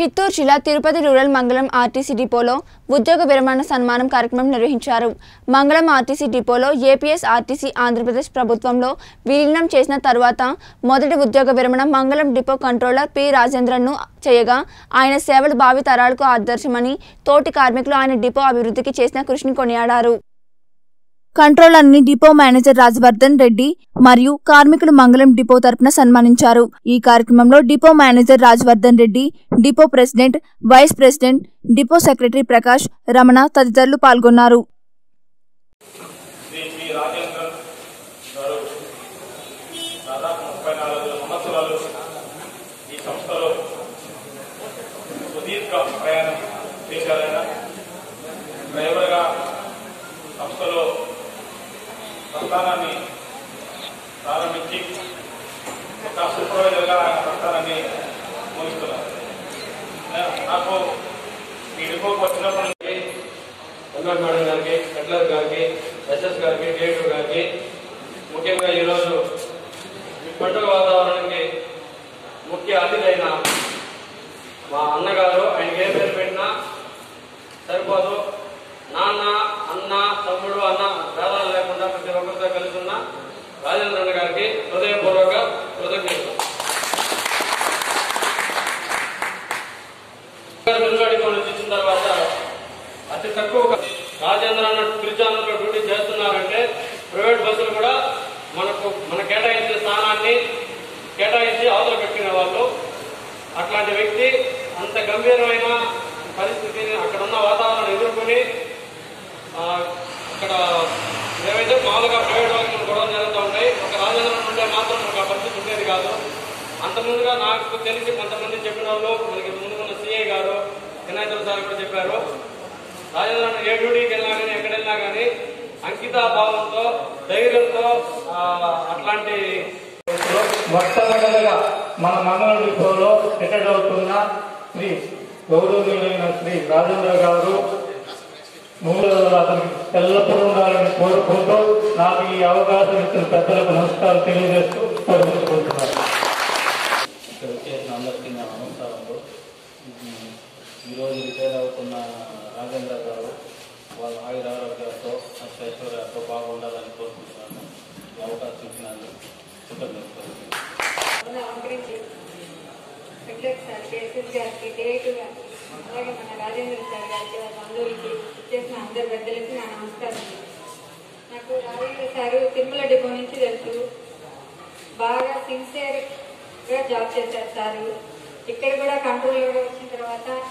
చిత్తూరు జిల్లా తిరుపతి రూరల్ మంగళం ఆర్టీసీ డిపోలో ఉద్యోగ విరమణ సన్మానం కార్యక్రమం నిర్వహించారు. మంగళం ఆర్టీసీ డిపోలో ఏపీఎస్ ఆర్టీసీ ఆంధ్రప్రదేశ్ ప్రభుత్వంలో విలీనం చేసిన తర్వాత మొదటి ఉద్యోగ విరమణ మంగళం డిపో కంట్రోలర్ పి రాజేంద్రన్ను చేయగా ఆయన సేవలు భావి తరాలకు ఆదర్శమని తోటి కార్మికులు ఆయన డిపో అభివృద్ధికి చేసిన కృషిని కొనియాడారు. కంట్రోలర్ ని డిపో మేనేజర్ రాజవర్ధన్ రెడ్డి మరియు కార్మికులు మంగళం డిపో తరపున సన్మానించారు. ఈ కార్యక్రమంలో depot manager Rajavardhan Reddy, depot president, vice president, depot secretary Prakash, Ramana తదితరులు పాల్గొన్నారు. సంస్థానాన్ని ప్రారంభించి ఒక సూపర్వైజర్గా ఆయన సంస్థానాన్ని ముగిస్తున్నారు. నాకు ఈ డిపోకి వచ్చినప్పటి నుంచి వెంకట మేడం గారికి, కట్లర్ గారికి, ఎస్ఎస్ గారికి, డిఐటూ గారికి, ముఖ్యంగా ఈరోజు ఈ పండుగ వాతావరణానికి ముఖ్య అతిథైన మా అన్నగారు, ఆయనకి ఏ పేరు పెట్టినా సరిపోదు. నాన్న, అన్న, తమ్ముడు, అన్న భేదాలు లేకుండా ప్రతి ఒక్కరితో కలిసి ఉన్న రాజేంద్రన్న గారికి హృదయపూర్వక కృతజ్ఞతలు. వెలువడిలో ఇచ్చిన తర్వాత అతి తక్కువ రాజేంద్రన్న తిరుచానూరులో డ్యూటీ చేస్తున్నారంటే ప్రైవేట్ బస్సులు కూడా మన కేటాయించే స్థానాన్ని కేటాయించి అవతల పెట్టుకునే వాళ్ళు. అట్లాంటి వ్యక్తి అంత గంభీరమైన పరిస్థితిని అక్కడ ఉన్న వాతావరణం ఎదుర్కొని అక్కడ ఏవైతే మామూలుగా ప్రైవేట్ వాళ్ళకి గొడవలు జరుగుతూ ఉంటాయి, ఒక రాజేంద్రన్ ఉంటే మాత్రం మనకు ఆ పరిస్థితి ఉండేది కాదు. అంత ముందుగా నాకు తెలిసి కొంతమంది చెప్పిన వాళ్ళు, మనకి ముందుకున్న సిఐ గారు, వినాయకుల సార్ కూడా చెప్పారు, రాజేంద్రన్ ఏ డ్యూటీకి వెళ్ళినా కానీ ఎక్కడ వెళ్ళినా కానీ అంకితాభావంతో, ధైర్యంతో అట్లాంటి మొట్టమొదటిగా మన మంగళం డిపోలో రిటైర్ అవుతున్న శ్రీ గౌరవనీయులైన శ్రీ రాజేంద్ర గారు అతనికి ఎల్లప్పుడూ ఉండాలని కోరుకుంటూ నాకు ఈ అవకాశం ఇచ్చిన పెద్దలకు నమస్కారం తెలియజేస్తూ కోరుకుంటున్నాను. ఇక్కడ వచ్చేసిన అందరికీ నా నమస్కారంలో. ఈరోజు రిటైర్ అవుతున్న రాజేంద్ర గారు వాళ్ళ ఆయురారోగ్యాలతో, ఐశ్వర్యాలతో బాగుండాలని కోరుకుంటున్నాను. ఈ అవకాశం ఇచ్చినందుకు కృతజ్ఞతలు. అలాగే మన రాజేంద్ర సార్ గారికి, బంధువులకి, ఇచ్చేసిన అందరి పెద్దలకి నా నమస్కారం. నాకు రాజేంద్ర సారు తిరుమల డిపో నుంచి తెలుసు. బాగా సిన్సియర్గా జాబ్ చేశారు సారు. ఇక్కడ కూడా కంట్రోలర్